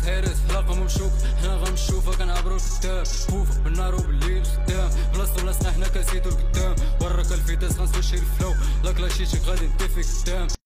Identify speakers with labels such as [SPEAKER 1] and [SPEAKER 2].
[SPEAKER 1] هارس حلاقة ممشوك حنا غنشوفها كنعبرو القدام بوفا بالنهار وبالليل خدام بلاصتو بلاصتنا حنا كنزيدو لقدام وراك الفيتاس غنسوشي الفلو لا كلاشيتك غادي ندي فيك قدام